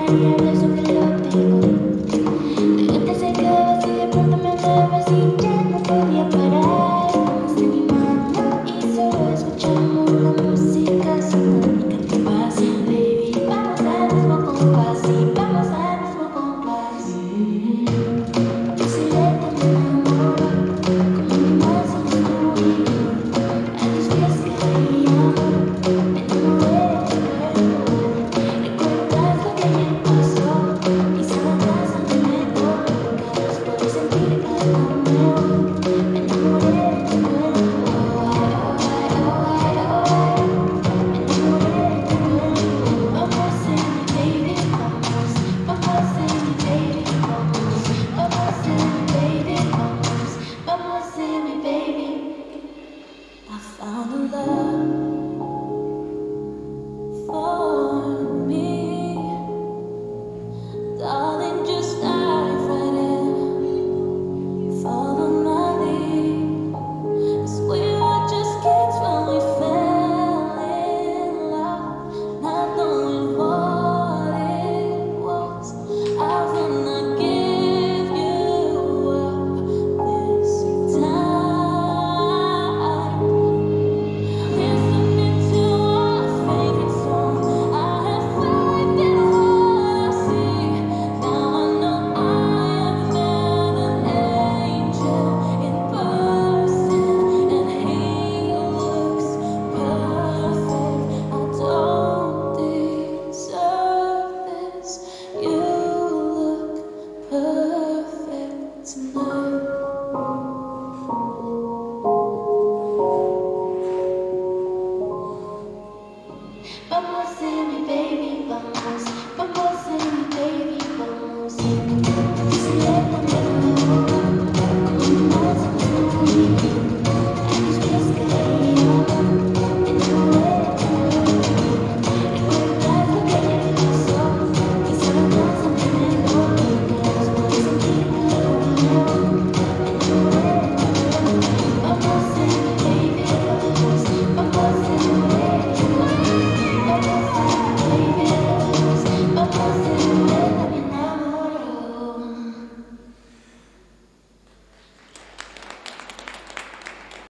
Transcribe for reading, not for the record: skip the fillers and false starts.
y hablé sobre lo tengo. De antes se quedaba así, de pronto me hablaba así, ya no podía parar. Tomaste mi mano y solo escuchamos la música sonar. ¿Qué te pasa, baby? Vamos al mismo compás, sí, vamos al mismo compás. Tu silueta me enamora, como mi más instruido. A tus pies caí, amor, me enamoré de tu cuerpo. ¿Recuerdas lo que ayer pasó? Mis sábanas ante me tocas, puedo sentir algo nuevo. Me enamoré de tu cuerpo, oh, ay, oh, ay, oh, ay. Me enamoré de tu cuerpo. Vamos, ser mi baby, vamos. Vamos, ser mi baby, vamos. Vamos, ser mi baby, vamos. Vamos, ser mi baby. I found a love for me, darling. Just dive right in, follow my lead. 'Cause we were just kids when we fell in love, not knowing what it was. I will not give you up this time. Listening to our favorite song, I have faith in what I see. Now I know I have met an angel in person, and he looks perfect. I don't deserve this. You look perfect tonight. Vamos, ser mi